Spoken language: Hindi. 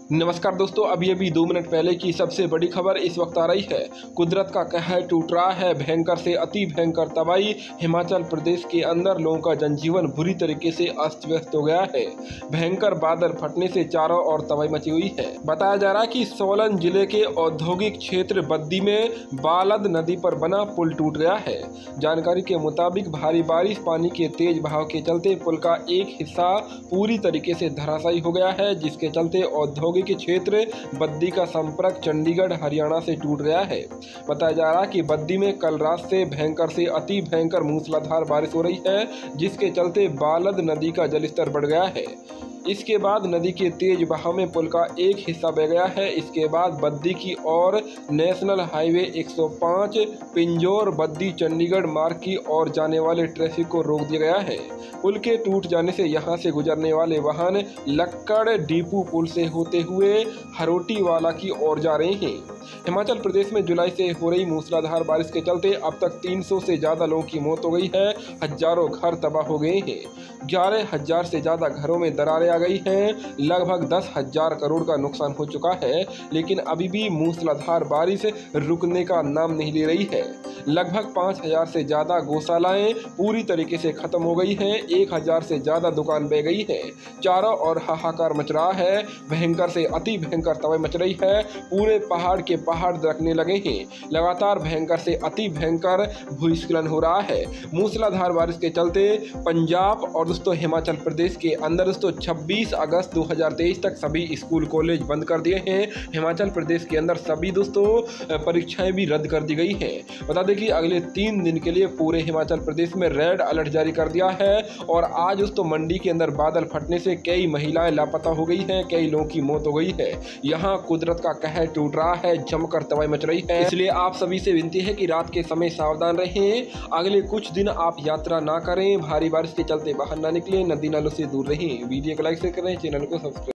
नमस्कार दोस्तों, अभी अभी 2 मिनट पहले की सबसे बड़ी खबर इस वक्त आ रही है। कुदरत का कहर टूट रहा है, भयंकर से अति भयंकर तबाही। हिमाचल प्रदेश के अंदर लोगों का जनजीवन बुरी तरीके से अस्त व्यस्त हो गया है। भयंकर बादल फटने से चारों ओर तबाही मची हुई है। बताया जा रहा है कि सोलन जिले के औद्योगिक क्षेत्र बद्दी में बालद नदी पर बना पुल टूट गया है। जानकारी के मुताबिक भारी बारिश, पानी के तेज बहाव के चलते पुल का एक हिस्सा पूरी तरीके से धराशायी हो गया है, जिसके चलते औद्योगिक के क्षेत्र बद्दी का संपर्क चंडीगढ़ हरियाणा से टूट गया है। बताया जा रहा है कि बद्दी में कल रात से भयंकर से अति भयंकर मूसलाधार बारिश हो रही है, जिसके चलते बालद नदी का जलस्तर बढ़ गया है। इसके बाद नदी के तेज बहाव में पुल का एक हिस्सा बह गया है। इसके बाद बद्दी की ओर नेशनल हाईवे 105 पिंजौर बद्दी चंडीगढ़ मार्ग की ओर जाने वाले ट्रैफिक को रोक दिया गया है। पुल के टूट जाने से यहां से गुजरने वाले वाहन लक्कड़ डिपू पुल से होते हुए हरोटीवाला की ओर जा रहे हैं। हिमाचल प्रदेश में जुलाई से हो रही मूसलाधार बारिश के चलते अब तक 300 से ज़्यादा लोगों की मौत हो गई है। हजारों घर तबाह हो गए हैं। 11,000 से ज़्यादा घरों में दरारें आ गई हैं। लगभग 10,000 करोड़ का नुकसान हो चुका है, लेकिन अभी भी मूसलाधार बारिश रुकने का नाम नहीं ले रही है। लगभग 5,000 से ज़्यादा गौशालाएं पूरी तरीके से खत्म हो गई हैं। 1,000 से ज़्यादा दुकान बह गई है। चारों ओर हाहाकार मच रहा है। भयंकर से अति भयंकर तबाही मच रही है। पूरे पहाड़ के पहाड़ दरकने लगे हैं। लगातार भयंकर से अति भयंकर भूस्खलन हो रहा है। मूसलाधार बारिश के चलते पंजाब और दोस्तों हिमाचल प्रदेश के अंदर दोस्तों 26 अगस्त 2023 तक सभी स्कूल कॉलेज बंद कर दिए हैं। हिमाचल प्रदेश के अंदर सभी दोस्तों परीक्षाएं भी रद्द कर दी गई हैं। बता दें कि अगले 3 दिन के लिए पूरे हिमाचल प्रदेश में रेड अलर्ट जारी कर दिया है। और आज दोस्तों मंडी के अंदर बादल फटने से कई महिलाएं लापता हो गई हैं, कई लोगों की मौत हो गई है। यहाँ कुदरत का कहर टूट रहा है, जमकर तबाही मच रही है। इसलिए आप सभी से विनती है कि रात के समय सावधान रहें। अगले कुछ दिन आप यात्रा ना करें, भारी बारिश के चलते बाहर ना निकलें, नदी नालों से दूर रहें। वीडियो को लाइक शेयर करें, चैनल को सब्सक्राइब